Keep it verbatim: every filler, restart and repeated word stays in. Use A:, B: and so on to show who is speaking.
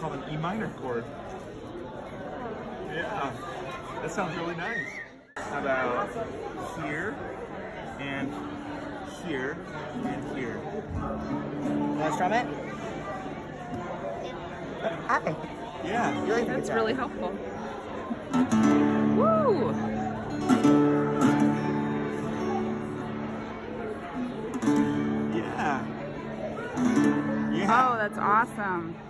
A: called an E minor chord. Yeah, that sounds really nice. How about here, and here, and here?
B: You want to strum it?
A: Yeah.
B: Really
C: That's really helpful. Woo!
A: Yeah. Yeah.
C: Oh, that's awesome.